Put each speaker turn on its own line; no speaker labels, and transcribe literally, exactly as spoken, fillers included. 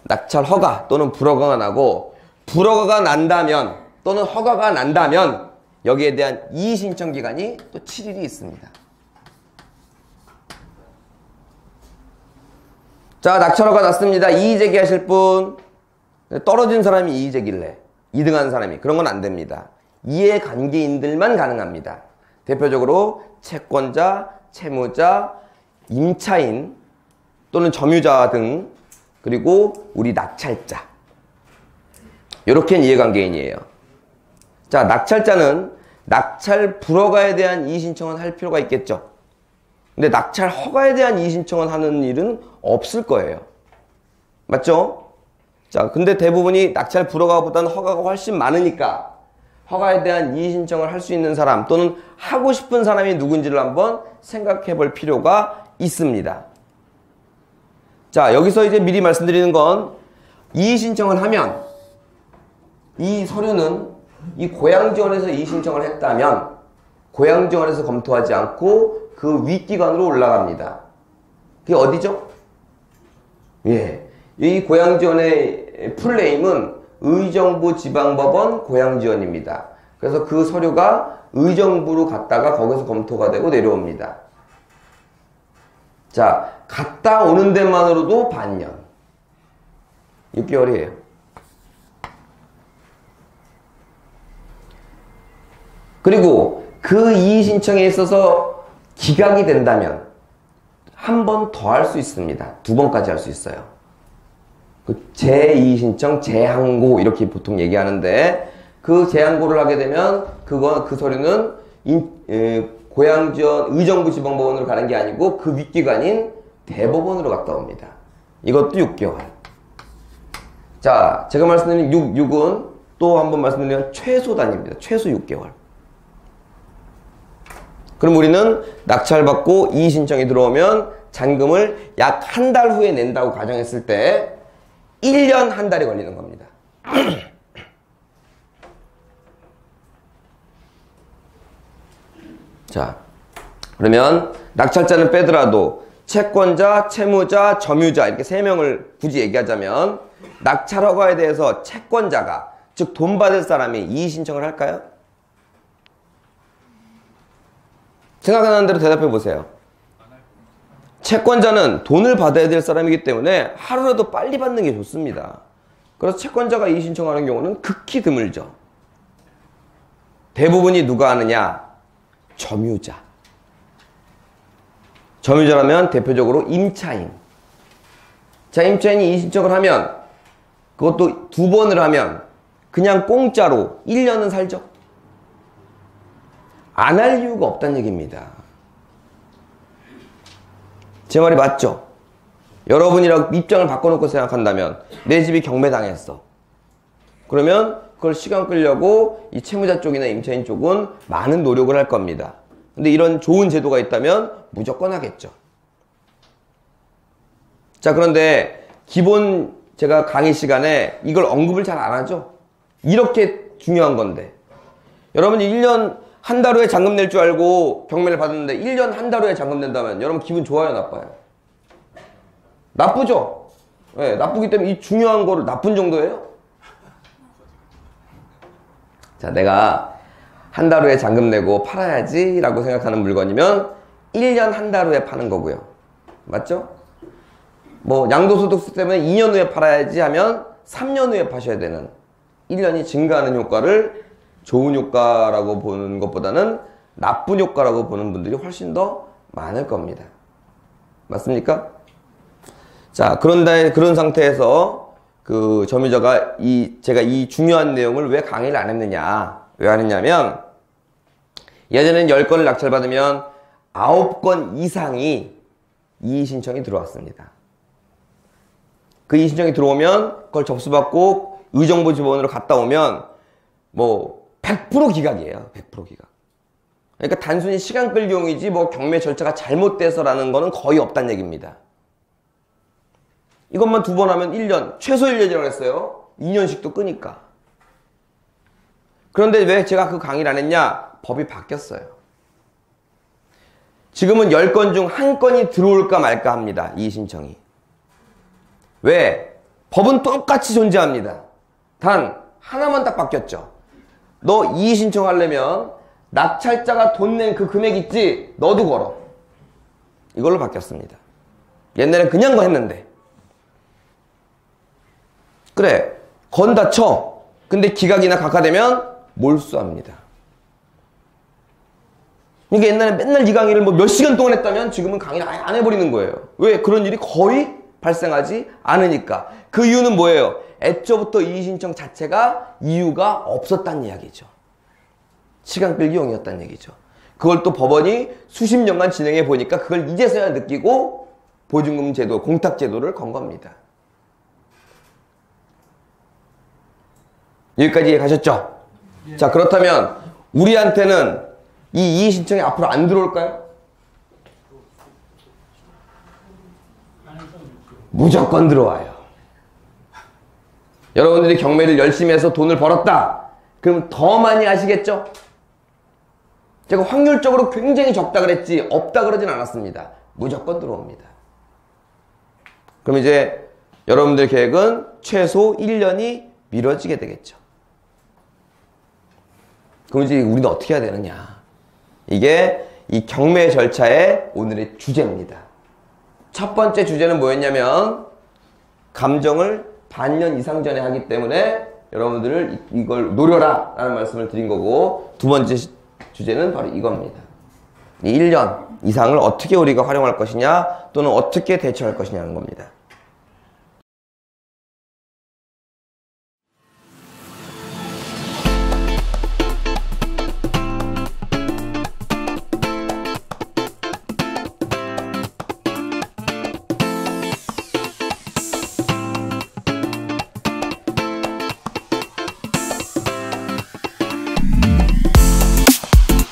낙찰 허가 또는 불허가가 나고, 불허가가 난다면 또는 허가가 난다면 여기에 대한 이의 신청 기간이 또 칠 일이 있습니다. 자, 낙찰 허가 났습니다. 이의 제기하실 분. 떨어진 사람이 이의 제기를 해. 이 등한 사람이. 그런 건 안 됩니다. 이해관계인들만 가능합니다. 대표적으로 채권자, 채무자, 임차인 또는 점유자 등, 그리고 우리 낙찰자. 이렇게는 이해관계인이에요. 자, 낙찰자는 낙찰 불허가에 대한 이의 신청은 할 필요가 있겠죠. 근데 낙찰 허가에 대한 이의 신청은 하는 일은 없을 거예요. 맞죠? 자, 근데 대부분이 낙찰 불허가보다는 허가가 훨씬 많으니까 허가에 대한 이의 신청을 할 수 있는 사람 또는 하고 싶은 사람이 누군지를 한번 생각해 볼 필요가 있습니다. 자, 여기서 이제 미리 말씀드리는 건, 이의 신청을 하면 이 서류는 이 고양지원에서 이의 신청을 했다면 고양지원에서 검토하지 않고 그 윗기관으로 올라갑니다. 그게 어디죠? 예, 이 고양지원의 풀네임은 의정부 지방법원 고양지원입니다. 그래서 그 서류가 의정부로 갔다가 거기서 검토가 되고 내려옵니다. 자, 갔다 오는 데만으로도 반년. 육 개월이에요. 그리고 그 이의 신청에 있어서 기각이 된다면 한 번 더 할 수 있습니다. 두 번까지 할 수 있어요. 그 재이의 신청, 재항고 이렇게 보통 얘기하는데, 그 재항고를 하게 되면 그거 그 서류는 인, 에, 고양지원 의정부 지방법원으로 가는 게 아니고 그 윗기관인 대법원으로 갔다 옵니다. 이것도 육 개월. 자, 제가 말씀드린 육, 육은 또 한 번 말씀드리면 최소 단위입니다. 최소 육 개월. 그럼 우리는 낙찰받고 이의 신청이 들어오면 잔금을 약 한 달 후에 낸다고 가정했을 때 일 년 한 달이 걸리는 겁니다. 자, 그러면 낙찰자는 빼더라도 채권자, 채무자, 점유자 이렇게 세 명을 굳이 얘기하자면, 낙찰 허가에 대해서 채권자가, 즉 돈 받을 사람이 이의 신청을 할까요? 생각나는 대로 대답해 보세요. 채권자는 돈을 받아야 될 사람이기 때문에 하루라도 빨리 받는 게 좋습니다. 그래서 채권자가 이의 신청하는 경우는 극히 드물죠. 대부분이 누가 하느냐? 점유자. 점유자라면 대표적으로 임차인. 자, 임차인이 이의 신청을 하면, 그것도 두 번을 하면 그냥 공짜로 일 년은 살죠. 안 할 이유가 없다는 얘기입니다. 제 말이 맞죠? 여러분이랑 입장을 바꿔놓고 생각한다면, 내 집이 경매당했어. 그러면 그걸 시간 끌려고 이 채무자 쪽이나 임차인 쪽은 많은 노력을 할 겁니다. 근데 이런 좋은 제도가 있다면 무조건 하겠죠. 자, 그런데 기본 제가 강의 시간에 이걸 언급을 잘 안 하죠? 이렇게 중요한 건데. 여러분이 일 년 한 달 후에 잔금 낼 줄 알고 경매를 받았는데 일 년 한 달 후에 잔금 낸다면 여러분 기분 좋아요, 나빠요? 나쁘죠? 네, 나쁘기 때문에 이 중요한 거를 나쁜 정도예요? 자, 내가 한 달 후에 잔금 내고 팔아야지 라고 생각하는 물건이면 일 년 한 달 후에 파는 거고요. 맞죠? 뭐 양도소득세 때문에 이 년 후에 팔아야지 하면 삼 년 후에 파셔야 되는, 일 년이 증가하는 효과를 좋은 효과라고 보는 것보다는 나쁜 효과라고 보는 분들이 훨씬 더 많을 겁니다. 맞습니까? 자, 그런데 그런 상태에서 그 점유자가 이 제가 이 중요한 내용을 왜 강의를 안 했느냐, 왜 안 했냐면, 예전에는 열 건을 낙찰받으면 아홉 건 이상이 이의 신청이 들어왔습니다. 그 이의 신청이 들어오면 그걸 접수받고 의정부 지법원으로 갔다 오면 뭐 백 퍼센트 기각이에요. 백 퍼센트 기각. 그러니까 단순히 시간 끌기용이지 뭐 경매 절차가 잘못돼서라는 거는 거의 없다는 얘기입니다. 이것만 두 번 하면 일 년, 최소 일 년이라고 했어요. 이 년씩도 끄니까. 그런데 왜 제가 그 강의를 안 했냐? 법이 바뀌었어요. 지금은 열 건 중 한 건이 들어올까 말까 합니다. 이의 신청이. 왜? 법은 똑같이 존재합니다. 단 하나만 딱 바뀌었죠. 너 이의 신청하려면 낙찰자가 돈 낸 그 금액 있지? 너도 걸어. 이걸로 바뀌었습니다. 옛날엔 그냥 거 했는데. 그래, 건다 쳐. 근데 기각이나 각하되면 몰수합니다. 그러니까 옛날에 맨날 이 강의를 뭐 몇 시간 동안 했다면 지금은 강의를 아예 안 해버리는 거예요. 왜? 그런 일이 거의 발생하지 않으니까. 그 이유는 뭐예요? 애초부터 이의 신청 자체가 이유가 없었다는 이야기죠. 시간 끌기 용이었다는 얘기죠. 그걸 또 법원이 수십 년간 진행해 보니까 그걸 이제서야 느끼고 보증금 제도, 공탁 제도를 건 겁니다. 여기까지 이해 가셨죠? 예. 자, 그렇다면 우리한테는 이 이의 신청이 앞으로 안 들어올까요? 무조건 들어와요. 여러분들이 경매를 열심히 해서 돈을 벌었다. 그럼 더 많이 하시겠죠? 제가 확률적으로 굉장히 적다 그랬지 없다 그러진 않았습니다. 무조건 들어옵니다. 그럼 이제 여러분들 계획은 최소 일 년이 미뤄지게 되겠죠. 그럼 이제 우리는 어떻게 해야 되느냐. 이게 이 경매 절차의 오늘의 주제입니다. 첫 번째 주제는 뭐였냐면 감정을 반년 이상 전에 하기 때문에 여러분들을 이걸 노려라 라는 말씀을 드린 거고, 두 번째 주제는 바로 이겁니다. 이 일 년 이상을 어떻게 우리가 활용할 것이냐 또는 어떻게 대처할 것이냐는 겁니다.